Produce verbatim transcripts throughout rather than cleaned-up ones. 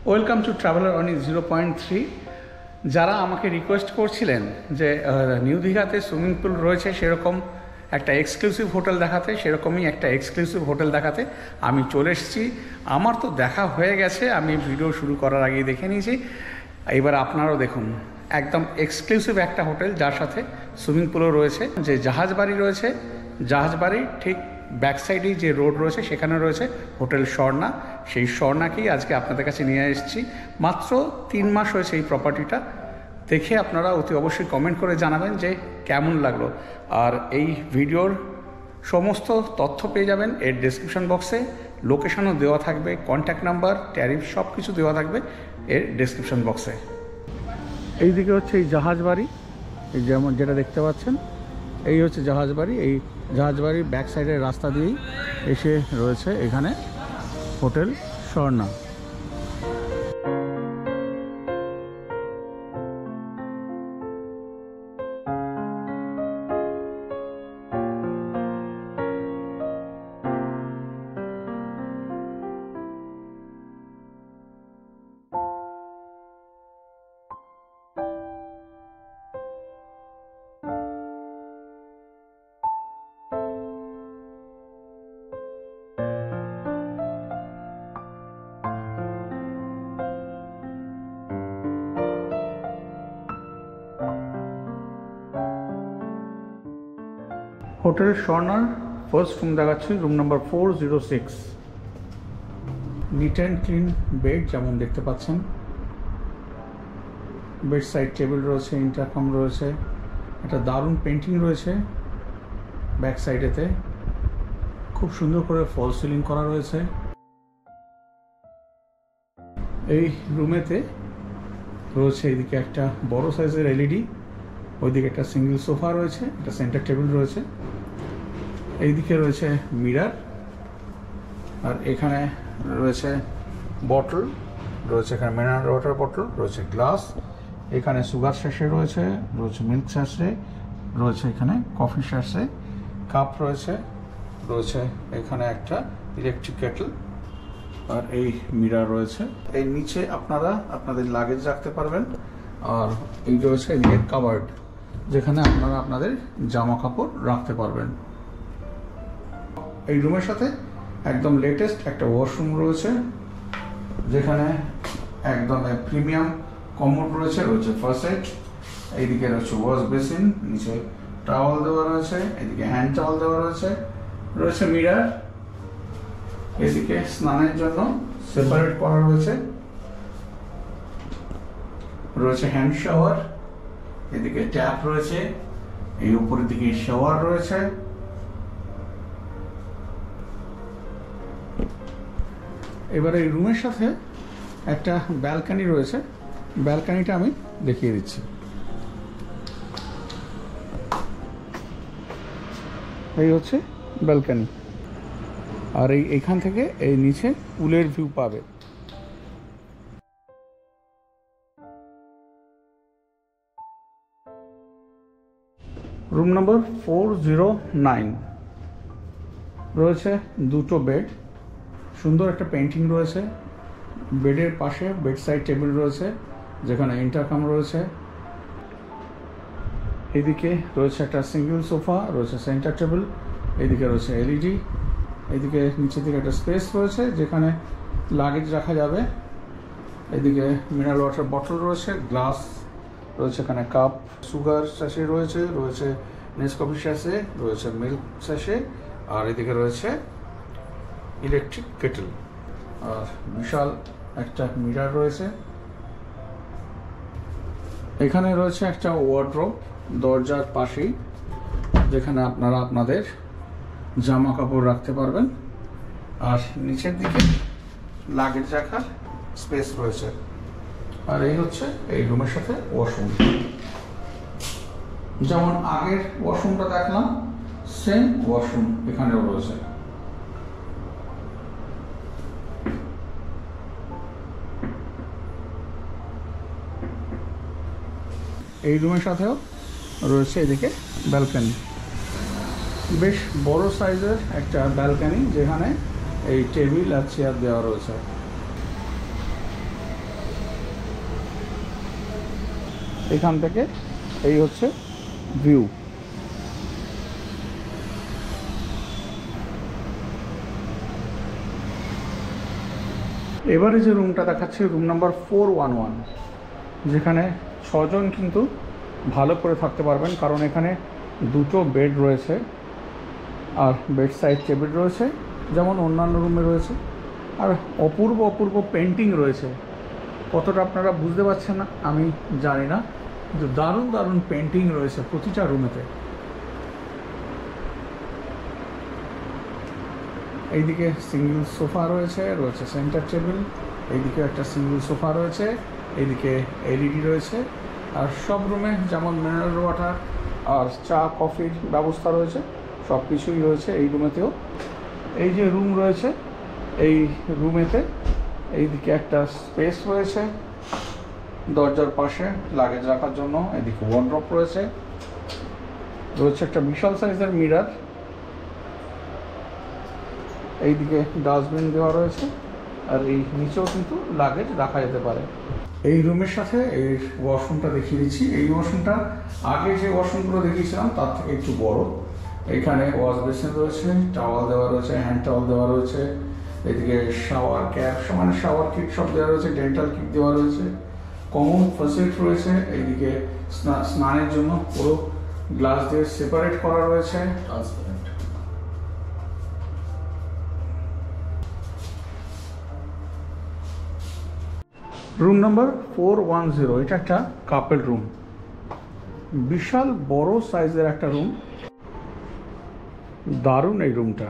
Welcome to traveller on zero point three. যারা আমাকে request করছিলেন যে নিউ দীঘাতে সুইমিং পুল রয়েছে সেরকম একটা এক্সক্লুসিভ হোটেল দেখাতে, সেরকমই একটা এক্সক্লুসিভ হোটেল দেখাতে আমি চলে এসেছি। আমার তো দেখা হয়ে গেছে, আমি ভিডিও শুরু করার আগেই দেখে নিয়েছি। এবার আপনারাও দেখুন, একদম এক্সক্লুসিভ একটা হোটেল যার সাথে সুইমিং পুলও রয়েছে। যে জাহাজ বাড়ি রয়েছে, জাহাজ বাড়ির ঠিক ব্যাক সাইডেই যে রোড রয়েছে সেখানে রয়েছে হোটেল স্বর্ণা। সেই স্বর্ণাকেই আজকে আপনাদের কাছে নিয়ে এসেছি। মাত্র তিন মাস হয়েছে এই প্রপার্টিটা। দেখে আপনারা অতি অবশ্যই কমেন্ট করে জানাবেন যে কেমন লাগলো। আর এই ভিডিওর সমস্ত তথ্য পেয়ে যাবেন এর ডেসক্রিপশন বক্সে। লোকেশনও দেওয়া থাকবে, কন্ট্যাক্ট নাম্বার, ট্যারিফ সব কিছু দেওয়া থাকবে এর ডেসক্রিপশন বক্সে। এইদিকে হচ্ছে এই জাহাজ বাড়ি, এই যেমন যেটা দেখতে পাচ্ছেন, এই হচ্ছে জাহাজ বাড়ি। এই জাহাজ বাড়ির ব্যাক সাইডের রাস্তা দিয়েই এসে রয়েছে এখানে হোটেল স্বর্ণা। হোটেল স্বর্ণার ফার্স্ট রুম দেখাচ্ছি, room number four zero six. Neat and clean bed যেমন দেখতে পাচ্ছেন, বেড সাইড টেবিল রয়েছে, ইন্টারকম রয়েছে, একটা দারুণ পেন্টিং রয়েছে ব্যাক সাইডেতে, খুব সুন্দর করে ফল সিলিং করা রয়েছে। এই রুমেতে রয়েছে এদিকে একটা বড় সাইজের এলইডি, ওইদিকে একটা সিঙ্গেল সোফা রয়েছে, একটা সেন্টার টেবিল রয়েছে, এইদিকে রয়েছে মিরার, আর এখানে রয়েছে বটল রয়েছে, এখানে মিনারেল ওয়াটার বটল রয়েছে, গ্লাস, এখানে সুগার স্যাশে রয়েছে, রয়েছে মিল্ক স্যাশে রয়েছে, এখানে কফি স্যাশে, কাপ রয়েছে, রয়েছে এখানে একটা ইলেকট্রিক কেটল, আর এই মিরার রয়েছে। এই নিচে আপনারা আপনাদের লাগেজ রাখতে পারবেন। আর এই রয়েছে এদিকে কাভার্ড, যেখানে আপনারা আপনাদের জামা কাপড় রাখতে পারবেন। এই রুমের সাথে একদম লেটেস্ট একটা ওয়াশরুম রয়েছে, যেখানে একদম প্রিমিয়াম কমোড রয়েছে, রয়েছে ফার্স্ট এড, এইদিকে রয়েছে ওয়াশ বেসিন, নিচে টাওয়াল দেওয়া রয়েছে, এদিকে হ্যান্ড টাওয়াল দেওয়া রয়েছে, রয়েছে মিরার, এদিকে স্নানের জন্য সেপারেট করা রয়েছে, রয়েছে হ্যান্ড শাওয়ার, এদিকে ট্যাপ রয়েছে, এই উপরের দিকে শাওয়ার রয়েছে। এবারে এই রুমের সাথে একটা ব্যালকানি রয়েছে, ব্যালকানিটা আমি দেখিয়ে দিচ্ছি। এই হচ্ছে ব্যালকানি, আর এই এইখান থেকে এই নিচে পুলের ভিউ পাবে। Room number four zero nine রয়েছে দুটো বেড, সুন্দর একটা পেন্টিং রয়েছে, বেডের পাশে বেড সাইড টেবিল রয়েছে, যেখানে ইন্টারকম রয়েছে, এদিকে রয়েছে একটা সিঙ্গেল সোফা, রয়েছে সেন্টার টেবিল, এদিকে রয়েছে এলইডি, এদিকে নিচের দিকে একটা স্পেস রয়েছে যেখানে লাগেজ রাখা যাবে, এদিকে মিনারেল ওয়াটার বটল রয়েছে, গ্লাস রয়েছে, এখানে কাপ, সুগার স্যাশে রয়েছে, রয়েছে নেসকফি স্যাশে, রয়েছে মিল্ক স্যাশে, আর এদিকে রয়েছে ইলেকট্রিক কেটল, আর বিশাল একটা মিরার রয়েছে। এখানে রয়েছে একটা ওয়ার্ড্রোব দরজার পাশেই, যেখানে আপনারা আপনাদের জামা কাপড় রাখতে পারবেন, আর নিচের দিকে লাগেজ রাখার স্পেস রয়েছে। আর এই হচ্ছে এই রুমের সাথে ওয়াশরুম, যেমন আগের ওয়াশরুমটা দেখলাম সেম ওয়াশরুম এখানেও রয়েছে। এই রুমের সাথেও রয়েছে এদিকে ব্যালকনি, বেশ বড় সাইজের একটা ব্যালকনি, যেখানে এই টেবিল আর চেয়ার দেওয়া রয়েছে। এখান থেকে এই হচ্ছে ভিউ। এবারে যে রুমটা দেখাচ্ছি room number four one one, যেখানে ছজন কিন্তু ভালো করে থাকতে পারবেন, কারণ এখানে দুটো বেড রয়েছে আর বেড সাইড টেবিল রয়েছে যেমন অন্যান্য রুমে রয়েছে, আর অপূর্ব অপূর্ব পেন্টিং রয়েছে। কতটা আপনারা বুঝতে পারছেন না আমি জানি না, কিন্তু দারুণ দারুণ পেন্টিং রয়েছে প্রতিটা রুমেতে। এইদিকে সিঙ্গেল সোফা রয়েছে, রয়েছে সেন্টার টেবিল, এইদিকে একটা সিঙ্গেল সোফা রয়েছে, এইদিকে এলইডি রয়েছে, আর সব রুমে যেমন মিনারেল ওয়াটার আর চা কফির ব্যবস্থা রয়েছে, সব কিছুই রয়েছে এই রুমেতেও। এই যে রুম রয়েছে এই রুমেতে এইদিকে একটা স্পেস রয়েছে দরজার পাশে লাগেজ রাখার জন্য, এদিকে ওয়ার্ড্রপ রয়েছে, রয়েছে একটা বিশাল সাইজের মিরর, এইদিকে ডাস্টবিন দেওয়া রয়েছে, আর এই নিচেও কিন্তু লাগেজ রাখা যেতে পারে। এই রুমের সাথে এই ওয়াশরুমটা দেখিয়ে দিচ্ছি। এই ওয়াশরুমটা আগে যে ওয়াশরুমগুলো দেখিয়েছিলাম তার থেকে একটু বড়। এখানে ওয়াশ বেসিন রয়েছে, টাওয়াল দেওয়া রয়েছে, হ্যান্ড টাওয়াল দেওয়া রয়েছে, এদিকে শাওয়ার ক্যাপ মানে শাওয়ার কিট সব দেওয়া রয়েছে, ডেন্টাল কিট দেওয়া রয়েছে, কমন ফ্যাসিলিটি রয়েছে। এইদিকে স্নানের জন্য পুরো গ্লাস দিয়ে সেপারেট করা রয়েছে, transparent. Room number four one zero, এটা একটা কাপল রুম, বিশাল বড় সাইজের একটা রুম, দারুণ এই রুমটা।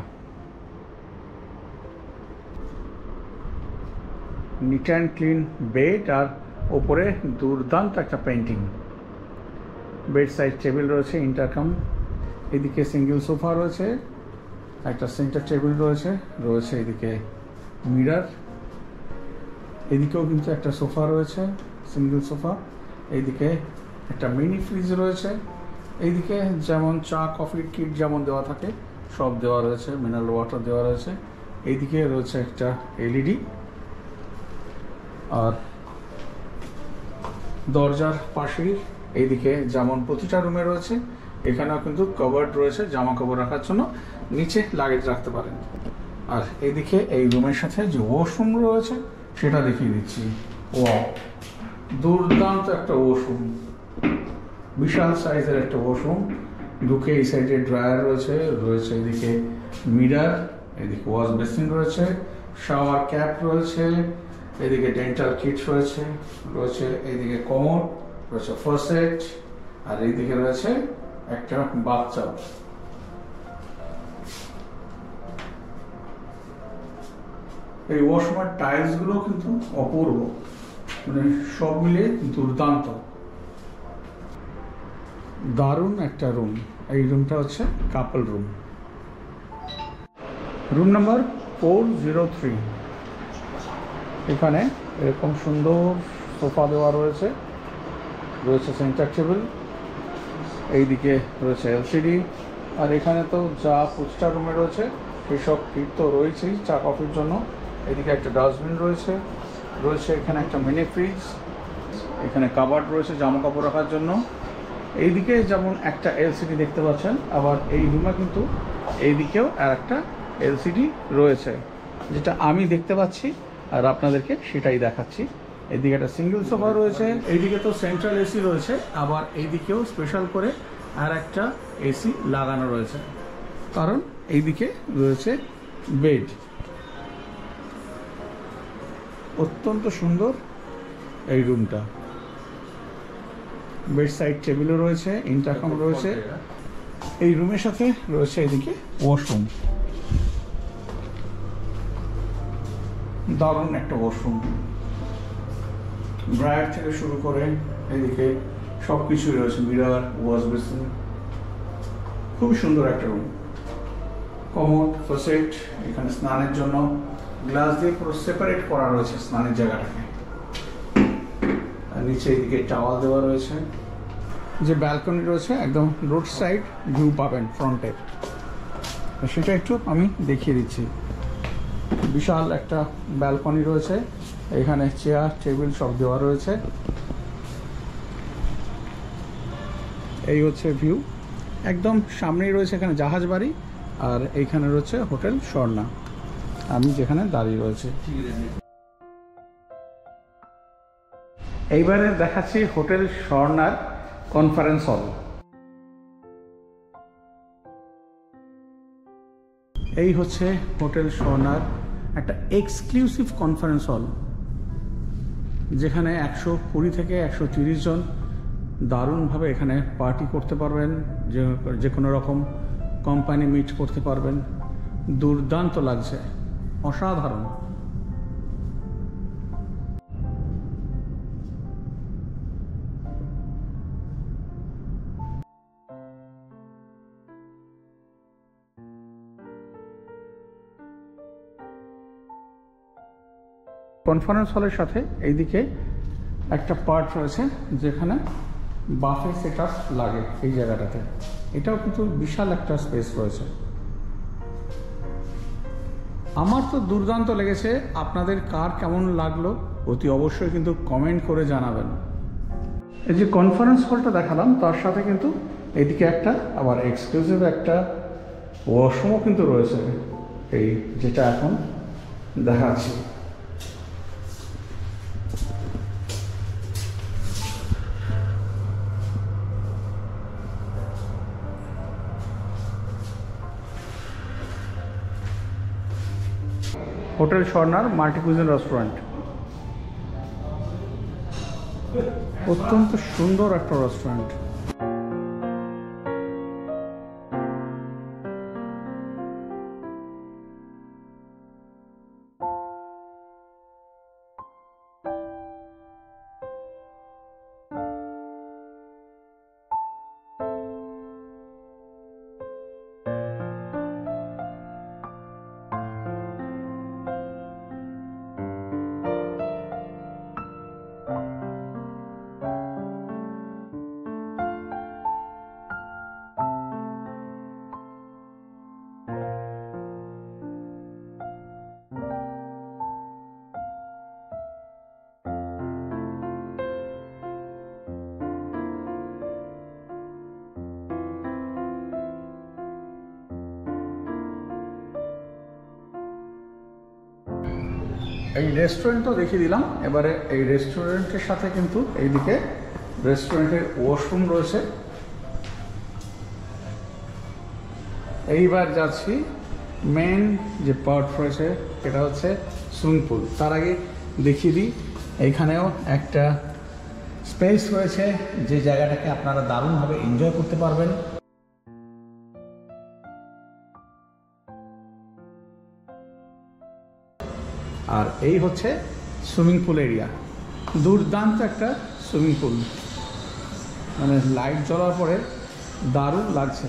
নিট অ্যান্ড ক্লিন বেড আর ওপরে দুর্দান্ত একটা পেন্টিং। বেড সাইড টেবিল রয়েছে, ইন্টারকম, এদিকে সিঙ্গেল সোফা রয়েছে, একটা সেন্টার টেবিল রয়েছে, রয়েছে এদিকে মিরর, এদিকেও কিন্তু একটা সোফা রয়েছে সিঙ্গেল সোফা, এইদিকে একটা মিনি ফ্রিজ রয়েছে, এইদিকে যেমন চা কফির কিট যেমন দেওয়া থাকে সব দেওয়া রয়েছে, মিনারেল ওয়াটার দেওয়া রয়েছে, এইদিকে রয়েছে একটা এলইডি, আর দরজার পাশেই এইদিকে যেমন প্রতিটা রুমে রয়েছে এখানেও কিন্তু কভার্ড রয়েছে জামা কাপড় রাখার জন্য, নিচে লাগেজ রাখতে পারেন। আর এইদিকে এই রুমের সাথে যে ওয়াশরুম রয়েছে সেটা দেখিয়ে দিচ্ছি। ওয়াও, দুর্দান্ত একটা ওয়াশরুম, বিশাল সাইজের একটা ওয়াশরুম। ঢুকে এই সাইডে ড্রায়ার রয়েছে, রয়েছে এদিকে মিরর, এদিকে ওয়াশ বেসিন রয়েছে, শাওয়ার ক্যাপ রয়েছে, এদিকে ডেন্টাল কিট রয়েছে, রয়েছে এইদিকে কমোড, রয়েছে ফসেট, আর এইদিকে রয়েছে একটা বাথটাব। এই ওয়াশরুমের টাইলস গুলো কিন্তু অপূর্ব, মানে সব মিলে দুর্দান্ত, দারুণ একটা রুম। এই রুমটা হচ্ছে couple room. Room number four zero three, এখানে এরকম সুন্দর সোফা দেওয়া রয়েছে, রয়েছে সেন্টার টেবিল, এইদিকে রয়েছে এলসিডি, আর এখানে তো যা প্রতিটা রুমে রয়েছে সেসব কিট তো রয়েছেই চা কফির জন্য। এদিকে একটা ডাস্টবিন রয়েছে, রয়েছে এখানে একটা মিনি ফ্রিজ, এখানে কাবার্ড রয়েছে জামা কাপড় রাখার জন্য, এইদিকে যেমন একটা এলসিডি দেখতে পাচ্ছেন, আবার এই রুমে কিন্তু এইদিকেও আর একটা এলসিডি রয়েছে, যেটা আমি দেখতে পাচ্ছি আর আপনাদেরকে সেটাই দেখাচ্ছি। এদিকে একটা সিঙ্গেল সোফা রয়েছে, এইদিকে তো সেন্ট্রাল এসি রয়েছে, আবার এইদিকেও স্পেশাল করে আর একটা এসি লাগানো রয়েছে, কারণ এইদিকে রয়েছে বেড। অত্যন্ত সুন্দর এই রুমটা, বেড সাইড টেবিলও রয়েছে, ইন্টারকম রয়েছে, এই রুমের সাথে রয়েছে এদিকে ওয়াশরুম, দারুণ একটা ওয়াশরুম, ড্রায়ার থেকে শুরু করে এদিকে সব কিছুই রয়েছে, মিরর, ওয়াশ বেসিন, খুবই সুন্দর একটা রুম। কমোড, ফসেট, এখানে স্নানের জন্য গ্লাস দিয়ে পুরো সেপারেট করা রয়েছে স্নানের জায়গাটাকে, আর নিচে এদিকে টাওয়াল দেওয়া রয়েছে। যে ব্যালকনি রয়েছে একদম রোড সাইড ভিউ পাবেন ফ্রন্টে, সেটা একটু আমি দেখিয়ে দিচ্ছি। বিশাল একটা ব্যালকনি রয়েছে, এখানে চেয়ার টেবিল সব দেওয়া রয়েছে, এই হচ্ছে ভিউ, একদম সামনেই রয়েছে এখানে জাহাজ বাড়ি, আর এইখানে রয়েছে হোটেল স্বর্ণা, আমি যেখানে দাঁড়িয়ে রয়েছে। এইবারে দেখাচ্ছি হোটেল স্বর্ণার কনফারেন্স হল। এই হচ্ছে হোটেল স্বর্ণার একটা এক্সক্লুসিভ কনফারেন্স হল, যেখানে একশো কুড়ি থেকে একশো তিরিশ জন দারুণভাবে এখানে পার্টি করতে পারবেন, যে যে কোনো রকম কোম্পানি মিট করতে পারবেন। দুর্দান্ত লাগছে, অসাধারণ। কনফারেন্স হলের সাথে এইদিকে একটা পার্ট রয়েছে যেখানে বাফে সেট আপ লাগে এই জায়গাটাতে, এটাও কিন্তু বিশাল একটা স্পেস রয়েছে। আমার তো দুর্দান্ত লেগেছে, আপনাদের কার কেমন লাগলো অতি অবশ্যই কিন্তু কমেন্ট করে জানাবেন। এই যে কনফারেন্স হলটা দেখালাম, তার সাথে কিন্তু এদিকে একটা আবার এক্সক্লুসিভ একটা ওয়াশরুমও কিন্তু রয়েছে, এই যেটা এখন দেখাচ্ছি। হোটেল স্বর্ণার মাল্টি কুইজিন রেস্টুরেন্ট, অত্যন্ত সুন্দর একটা রেস্টুরেন্ট। এই রেস্টুরেন্টও দেখিয়ে দিলাম। এবারে এই রেস্টুরেন্টের সাথে কিন্তু এইদিকে রেস্টুরেন্টের ওয়াশরুম রয়েছে। এইবার যাচ্ছি মেন যে পার্ট রয়েছে, এটা হচ্ছে সুইমিং পুল। তার আগে দেখিয়ে দিই, এইখানেও একটা স্পেস রয়েছে যে জায়গাটাকে আপনারা দারুণভাবে এনজয় করতে পারবেন। আর এই হচ্ছে সুইমিং পুল এরিয়া, দুর্দান্ত একটা সুইমিং পুল, মানে লাইট জ্বলার পরে দারুণ লাগছে।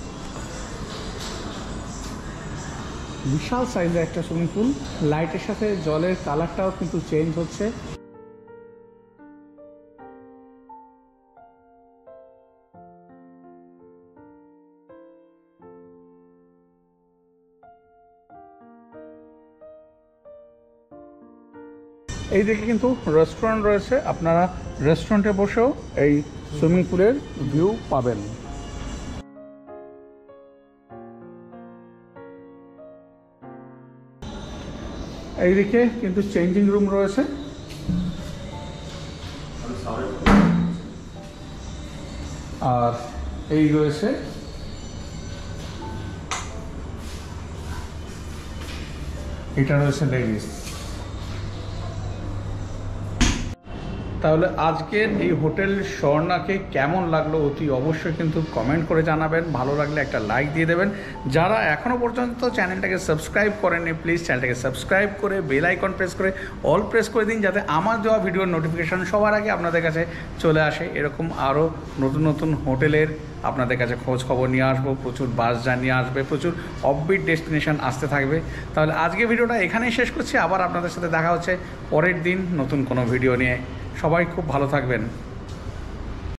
বিশাল সাইজের একটা সুইমিং পুল, লাইটের সাথে জলের কালারটাও কিন্তু চেঞ্জ হচ্ছে। এই দিকে কিন্তু রেস্টুরেন্ট রয়েছে, আপনারা রেস্টুরেন্টে বসেও এই সুইমিং পুলের ভিউ পাবেন। এইদিকে কিন্তু চেঞ্জিং রুম রয়েছে, আর এই রয়েছে এটা রয়েছে লেডিস। তাহলে আজকের এই হোটেল স্বর্ণাকে কেমন লাগলো অতি অবশ্যই কিন্তু কমেন্ট করে জানাবেন। ভালো লাগলে একটা লাইক দিয়ে দেবেন। যারা এখনও পর্যন্ত চ্যানেলটাকে সাবস্ক্রাইব করেননি, প্লিজ চ্যানেলটাকে সাবস্ক্রাইব করে বেল আইকন প্রেস করে অল প্রেস করে দিন, যাতে আমার দেওয়া ভিডিওর নোটিফিকেশান সবার আগে আপনাদের কাছে চলে আসে। এরকম আরও নতুন নতুন হোটেলের আপনাদের কাছে খোঁজ খবর নিয়ে আসবো, প্রচুর বাস জার্নি আসবে, প্রচুর অফবিট ডেস্টিনেশন আসতে থাকবে। তাহলে আজকে ভিডিওটা এখানেই শেষ করছি, আবার আপনাদের সাথে দেখা হচ্ছে পরের দিন নতুন কোনো ভিডিও নিয়ে। সবাই খুব ভালো থাকবেন।